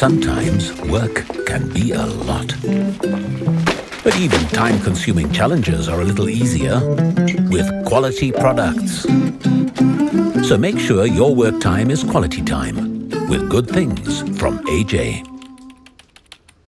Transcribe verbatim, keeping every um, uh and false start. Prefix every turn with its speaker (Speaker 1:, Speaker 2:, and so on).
Speaker 1: Sometimes work can be a lot. But even time-consuming challenges are a little easier with quality products. So make sure your work time is quality time with good things from A J.